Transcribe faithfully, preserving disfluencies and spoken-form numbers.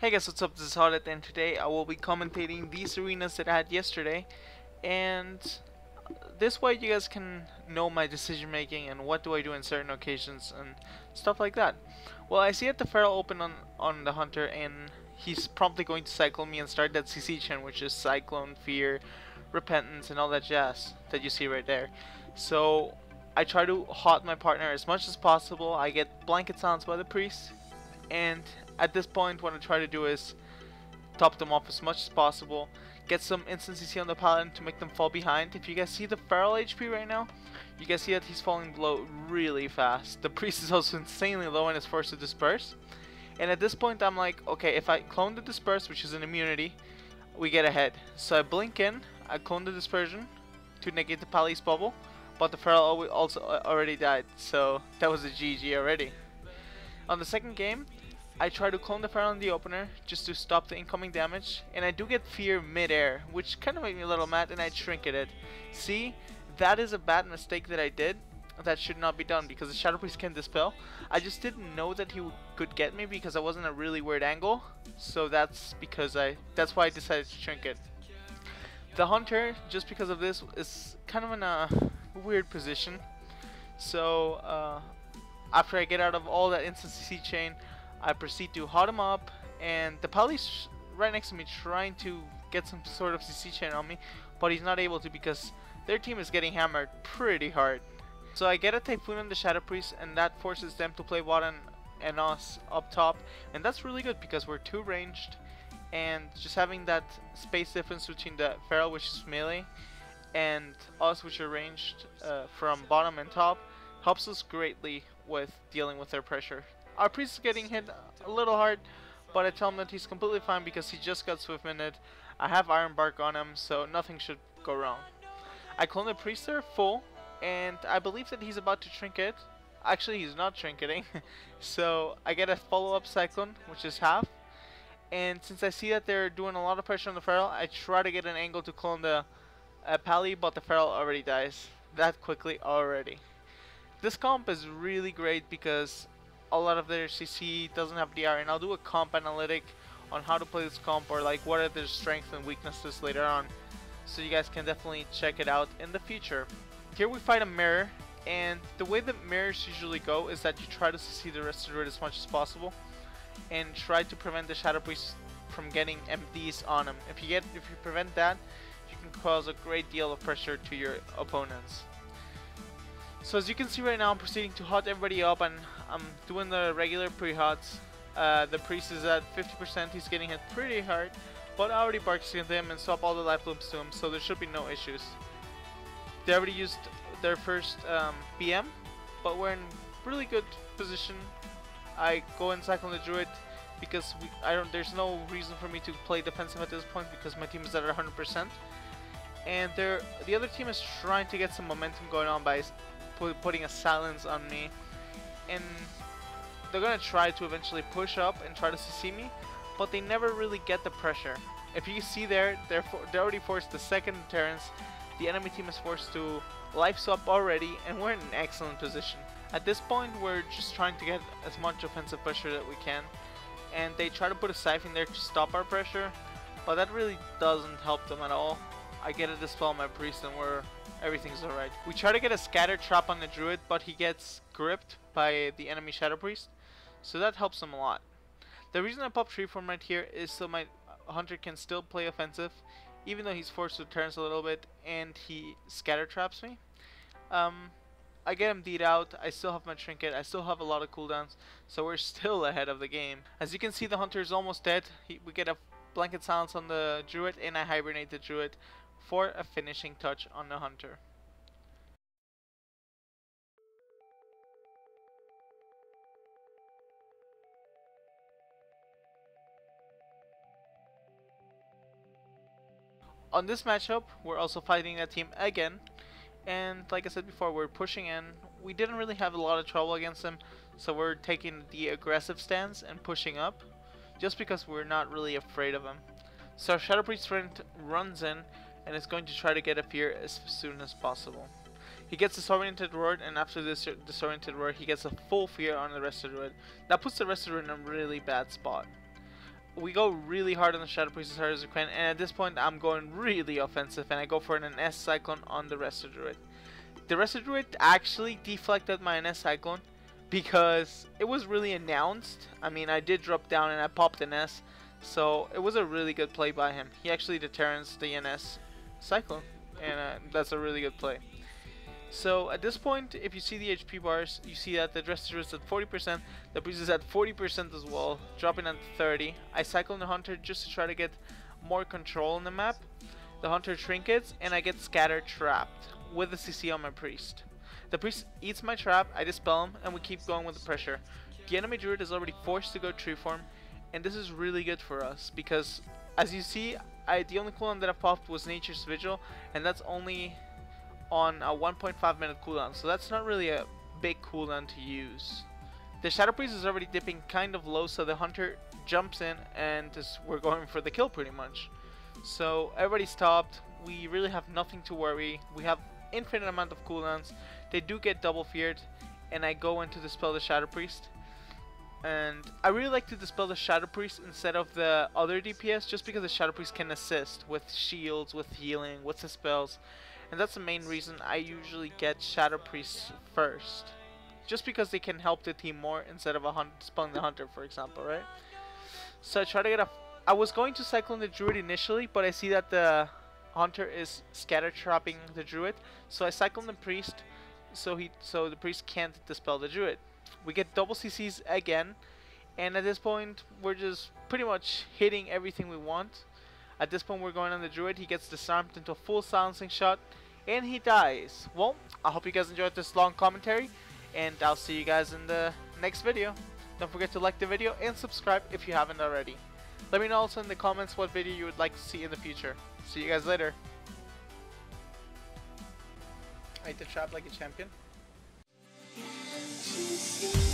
Hey guys, what's up? This is Hardet, and today I will be commentating these arenas that I had yesterday, and this way you guys can know my decision making and what do I do in certain occasions and stuff like that. Well, I see that the Feral open on, on the Hunter, and he's promptly going to cycle me and start that C C chain, which is Cyclone, Fear, Repentance, and all that jazz that you see right there. So I try to hot my partner as much as possible. I get blanket silence by the priest, and at this point what I try to do is top them off as much as possible, get some instant C C on the paladin to make them fall behind. If you guys see the Feral H P right now, you guys see that he's falling below really fast. The priest is also insanely low and is forced to disperse. And at this point I'm like, okay, if I clone the disperse, which is an immunity, we get ahead. So I blink in, I clone the dispersion to negate the Pali's bubble, but the Feral also already died, so that was a G G already. On the second game, I try to clone the Feral in the opener just to stop the incoming damage, and I do get Fear mid-air, which kind of made me a little mad, and I trinket it. See, that is a bad mistake that I did. That should not be done because the Shadow Priest can dispel. I just didn't know that he could get me because I was in a really weird angle, so that's because I that's why I decided to trinket. The Hunter, just because of this, is kind of in a weird position. So uh, after I get out of all that instant C C chain, I proceed to hot him up, and the Pali's right next to me trying to get some sort of C C chain on me, but he's not able to because their team is getting hammered pretty hard. So I get a Typhoon on the Shadow Priest, and that forces them to play bottom and us up top, and that's really good because we're too ranged, and just having that space difference between the Feral, which is melee, and us, which are ranged uh, from bottom and top, helps us greatly with dealing with their pressure. Our priest is getting hit a little hard, but I tell him that he's completely fine because he just got Swift Minute. I have Iron Bark on him, so nothing should go wrong. I clone the priest there full, and I believe that he's about to trinket. Actually, he's not trinketing, so I get a follow-up Cyclone, which is half. And since I see that they're doing a lot of pressure on the Feral, I try to get an angle to clone the uh, Pali, but the Feral already dies that quickly already. This comp is really great because a lot of their C C doesn't have D R, and I'll do a comp analytic on how to play this comp, or like what are their strengths and weaknesses later on, so you guys can definitely check it out in the future. Here we fight a mirror, and the way that mirrors usually go is that you try to C C the rest of the as much as possible and try to prevent the Shadow Priest from getting M Ds on him. If you get if you prevent that, you can cause a great deal of pressure to your opponents. So as you can see right now, I'm proceeding to hot everybody up, and I'm doing the regular pre-hots. Uh, the priest is at fifty percent, he's getting hit pretty hard, but I already barked into him and swap all the life loops to him, so there should be no issues. They already used their first um, B M, but we're in really good position. I go and cycle the Druid because we, I don't. There's no reason for me to play defensive at this point because my team is at one hundred percent, and they're, the other team is trying to get some momentum going on by putting a silence on me, and they're gonna try to eventually push up and try to C C me, but they never really get the pressure. If you see there, they're they already forced the second deterrence. The enemy team is forced to life swap already, and we're in an excellent position. At this point, we're just trying to get as much offensive pressure that we can, and they try to put a Siphon there to stop our pressure, but that really doesn't help them at all. I get a dispel on my priest, and we're everything's alright. We try to get a scatter trap on the Druid, but he gets gripped by the enemy Shadow Priest, so that helps him a lot. The reason I pop Treeform right here is so my Hunter can still play offensive, even though he's forced to turns a little bit and he scatter traps me. Um, I get him D'd out, I still have my Trinket, I still have a lot of cooldowns, so we're still ahead of the game. As you can see, the Hunter is almost dead. He, we get a blanket silence on the Druid, and I hibernate the Druid for a finishing touch on the Hunter. On this matchup, we're also fighting that team again, and like I said before, we're pushing in. We didn't really have a lot of trouble against them, so we're taking the aggressive stance and pushing up, just because we're not really afraid of them. So Shadow Priest friend runs in and is going to try to get a Fear as soon as possible. He gets Disoriented Roar, and after this Disoriented Roar, he gets a full Fear on the rest of the Druid. That puts the rest of the Druid in a really bad spot. we go really hard on the Shadow Priest as hard as we can, and at this point I'm going really offensive, and I go for an S Cyclone on the Resto Druid. The Resto Druid actually deflected my N S Cyclone because it was really announced. I mean, I did drop down and I popped an S, so it was a really good play by him. He actually deterrents the N S Cyclone, and uh, that's a really good play. So at this point, if you see the H P bars, you see that the Resto is at forty percent, the Priest is at forty percent as well, dropping at thirty. I cycle the Hunter just to try to get more control on the map. The Hunter trinkets, and I get Scatter trapped with the C C on my Priest. The Priest eats my trap, I dispel him, and we keep going with the pressure. The enemy Druid is already forced to go Tree Form, and this is really good for us because, as you see, I the only cooldown that I popped was Nature's Vigil, and that's only on a one point five minute cooldown, so that's not really a big cooldown to use. The Shadow Priest is already dipping kind of low, so the Hunter jumps in and just, we're going for the kill pretty much. So everybody stopped, we really have nothing to worry, we have infinite amount of cooldowns, they do get double feared, and I go in to dispel the Shadow Priest. And I really like to dispel the Shadow Priest instead of the other D P S, just because the Shadow Priest can assist with shields, with healing, with the spells. And that's the main reason I usually get Shadow Priests first. Just because they can help the team more instead of a hunt spelling the Hunter, for example, right? So I try to get a... I was going to Cyclone the Druid initially, but I see that the Hunter is scatter trapping the Druid. So I Cyclone the Priest, so he so the Priest can't dispel the Druid. We get double C Cs again, and at this point we're just pretty much hitting everything we want. At this point we're going on the Druid, he gets disarmed into a full silencing shot, and he dies. Well, I hope you guys enjoyed this long commentary, and I'll see you guys in the next video. Don't forget to like the video and subscribe if you haven't already. Let me know also in the comments what video you would like to see in the future. See you guys later. I hit the trap like a champion.